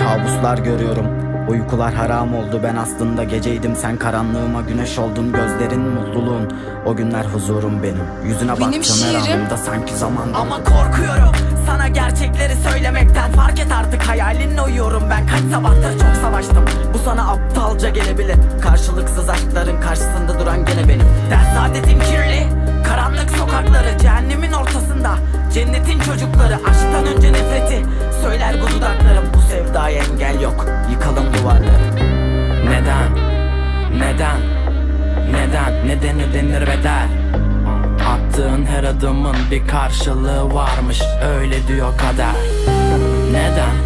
kabuslar görüyorum. Uykular haram oldu, ben aslında geceydim. Sen karanlığıma güneş oldun, gözlerin mutluluğun. O günler huzurum benim. Yüzüne baktım her anımda sanki zaman. Ama korkuyorum sana gerçekleri söylemekten. Fark et artık, hayalinle uyuyorum ben. Kaç sabahtır çok savaştım, bu sana aptalca gelebilir. Karşılıksız aşkların karşısında duran gene benim. Ders adetim kirli, karanlık sokakları, cehennemin ortasında cennetin çocukları. Aşktan önce nefreti söyler bu dudaklarım. Bu sevdaya engel yok, yıkalım duvarları. Neden? Neden? Neden? Neden ödenir bedel? Attığın her adımın bir karşılığı varmış, öyle diyor kader. Neden?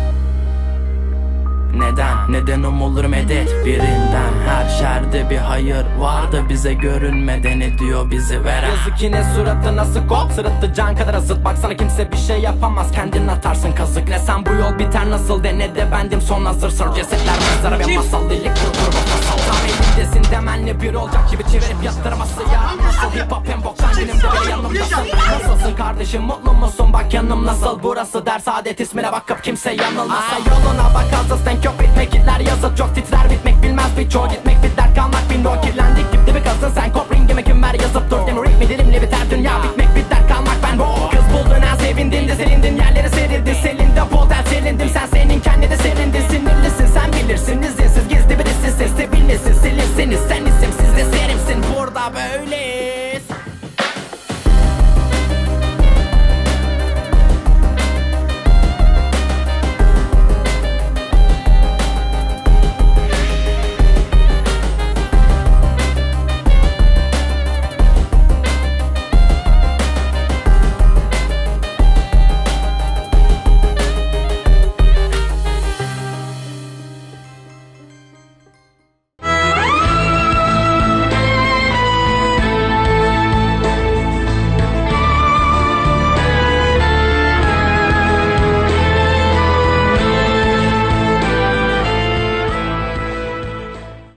Neden? Neden umulur medet birinden? Her şerde bir hayır vardı, bize görünmeden ediyor bizi veren. Yazık yine suratına skop, sırıttı can kadar azıt. Baksana kimse bir şey yapamaz, kendin atarsın kazık. Ne sen bu yol biter nasıl de, ne de bendim son hazır sır. Cesetler mezara ve masal delik kurdur masal. Tam elindesin demenle bir olacak gibi çevirip yastırması ya. Nasıl hip hop hem boktan günümde bile yanımdasın. Nasılsın kardeşim, mutlu musun, bak yanım nasıl. Burası ders adet, ismine bakıp kimse yanılmasa. Yoluna bak azız yok bitmek itler yazıp çok titrer. Bitmek bilmez birçoğu, gitmek bir dert kalmak bin o. Kirlendik dip dibi kazın sen, kop ringime kim ver yazıp dur. Demerik mi dilimle biter dünya, bitmek bir dert kalmak ben bu. Kız buldun en sevindin de selindin, yerleri